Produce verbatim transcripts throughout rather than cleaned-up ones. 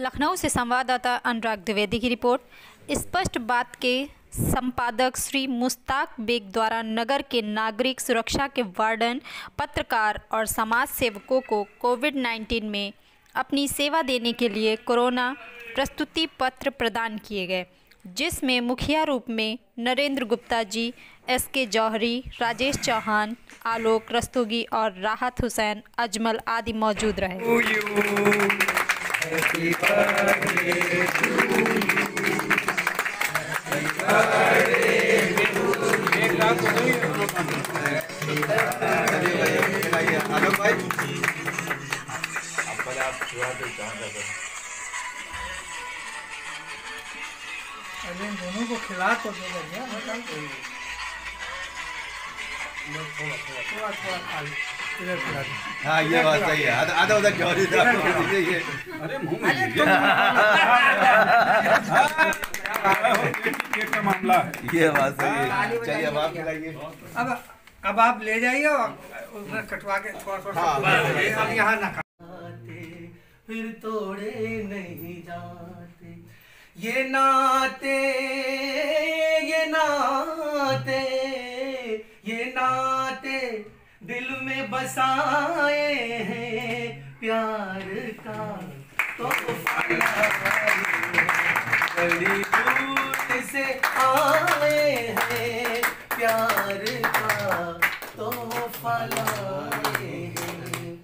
लखनऊ से संवाददाता अनुराग द्विवेदी की रिपोर्ट। स्पष्ट बात के संपादक श्री मुश्ताक बेग द्वारा नगर के नागरिक सुरक्षा के वार्डन, पत्रकार और समाज सेवकों को कोविड नाइन्टीन में अपनी सेवा देने के लिए कोरोना प्रस्तुति पत्र प्रदान किए गए, जिसमें मुखिया रूप में नरेंद्र गुप्ता जी, एस के जौहरी, राजेश चौहान, आलोक रस्तोगी और राहत हुसैन अजमल आदि मौजूद रहे। अरे दोनों को खिला तो दो बढ़िया, थोड़ा थोड़ा खा लो, इधर खिला दो। हाँ ये बात सही है। आधा आधा उधर जौहरी था, ये अरे मुंह में केक का मामला है, ये बात सही है। चलिए अब आप खिलाइए। अब अब आप ले जाइए और उधर कटवा के थोड़ा थोड़ा अब यहाँ ना खाते, फिर तोड़े नहीं जाते ये नाते, ये नाते, ये नाते दिल में बसाए हैं प्यार का तो बड़ी दूर से आए हैं प्यार का तो फलाए हैं।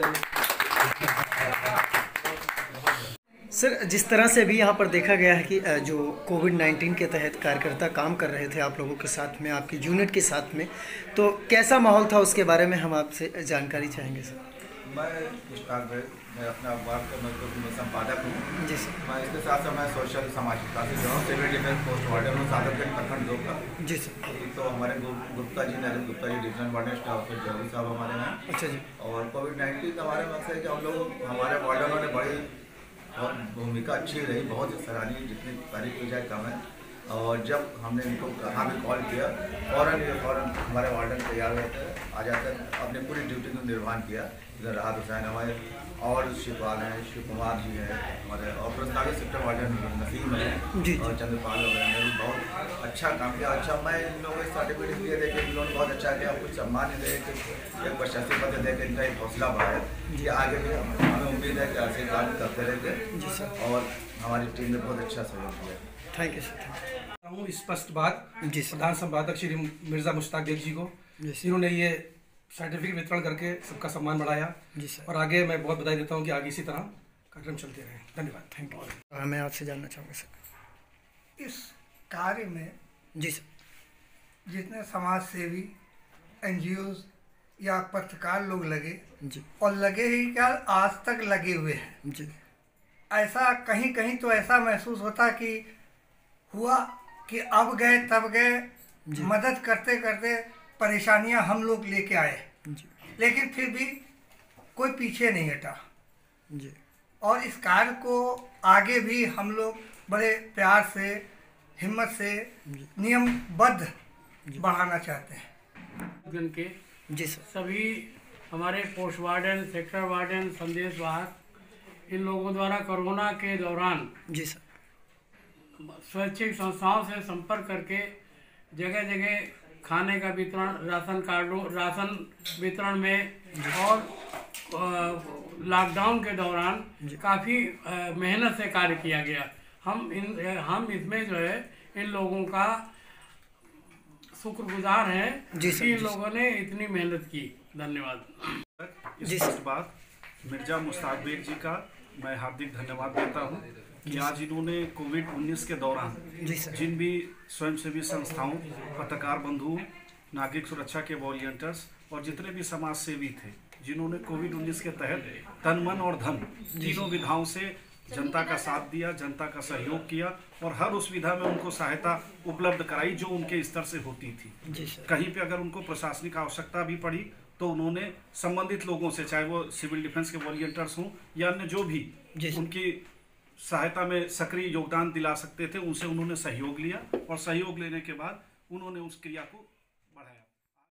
सर, जिस तरह से अभी यहाँ पर देखा गया है कि जो कोविड नाइन्टीन के तहत कार्यकर्ता काम कर रहे थे आप लोगों के साथ में, आपकी यूनिट के साथ में, तो कैसा माहौल था उसके बारे में हम आपसे जानकारी चाहेंगे सर। मैं मुश्ताक बेग, मैं अपना अखबार का मैं संपादक हूँ जी सर। मैं इसके साथ साथ मैं सोशल सामाजिक कार्य जो हूँ, सिविल डिफेंस पोस्ट वार्डन हूँ सादतगंज प्रखंड दो का। जी सर। तो हमारे Gupta ji, Narendra Gupta ji divisional warden staff के जौहरी साहब हमारे हैं। अच्छा जी। और कोविड नाइन्टीन हमारे मकसद है कि हम लोग, हमारे वार्डनों ने बड़ी बहुत भूमिका अच्छी रही, बहुत सराहनीय, जितनी तारीफ की जाए कम है। और जब हमने इनको कहाँ भी कॉल किया, फ़ौरन ये फ़ौरन हमारे वार्डन तैयार होते आ जाकर अपने पूरी ड्यूटी का निर्वहन किया। इधर राहत हुसैन हमारे और शिवपाल हैं, शिव कुमार जी हैं हमारे, और प्रस्तावित सेक्टर वार्डन नसीम हैं और चंद्रपाल वगैरह ने भी बहुत अच्छा काम किया। अच्छा, मैं इन लोगों को सर्टिफिकेट दिए देखे इन लोगों ने बहुत अच्छा किया, कुछ सम्मान दे के एक प्रशस्ति पत्र दे के इनका एक हौसला बढ़ाया कि आगे भी हमें उम्मीद है कि ऐसे काम करते रहेंगे और हमारी टीम ने बहुत अच्छा सहयोग किया। Thank you sir. स्पष्ट बात जी सर। प्रधान संपादक श्री मिर्जा मुश्ताक बेग जी को, इन्होंने ये सर्टिफिकेट वितरण करके सबका सम्मान बढ़ाया जी सर। और आगे मैं बहुत बधाई देता हूँ कि आगे इसी तरह कार्यक्रम चलते रहे। धन्यवाद। Thank you. मैं आपसे जानना चाहूँगा सर, इस कार्य में जी सर, जितने समाज सेवी, एनजीओज या पत्रकार लोग लगे जी, और लगे ही क्या आज तक लगे हुए हैं जी, ऐसा कहीं कहीं तो ऐसा महसूस होता कि हुआ कि अब गए तब गए, मदद करते करते परेशानियां हम लोग लेके आए जी, लेकिन फिर भी कोई पीछे नहीं हटा जी। और इस कार्य को आगे भी हम लोग बड़े प्यार से, हिम्मत से, नियमबद्ध बढ़ाना चाहते हैं। के जी सर। सभी हमारे पोस्ट वार्डन, सेक्टर वार्डन, संदेश वाहक, इन लोगों द्वारा कोरोना के दौरान जी सर स्वैच्छिक संस्थाओं से संपर्क करके जगह जगह खाने का वितरण, राशन कार्डों राशन वितरण में और लॉकडाउन के दौरान काफ़ी मेहनत से कार्य किया गया। हम इन हम इसमें जो है इन लोगों का शुक्रगुजार हैं जी सर, कि इन जी लोगों ने इतनी मेहनत की। धन्यवाद। इस बात मिर्जा मुश्ताक बेग जी का मैं हार्दिक धन्यवाद देता हूँ कि आज इन्होंने कोविड उन्नीस के दौरान जिन भी स्वयंसेवी संस्थाओं, पत्रकार बंधुओं, नागरिक सुरक्षा के वॉलंटियर्स और जितने भी समाज सेवी थे, जिन्होंने कोविड उन्नीस के तहत तन, मन और धन तीनों विधाओं से जनता का साथ दिया, जनता का सहयोग किया और हर उस विधा में उनको सहायता उपलब्ध कराई जो उनके स्तर से होती थी। कहीं पे अगर उनको प्रशासनिक आवश्यकता भी पड़ी तो उन्होंने संबंधित लोगों से, चाहे वो सिविल डिफेंस के वॉलंटियर्स हों या अन्य जो भी उनकी सहायता में सक्रिय योगदान दिला सकते थे, उनसे उन्होंने सहयोग लिया और सहयोग लेने के बाद उन्होंने उस क्रिया को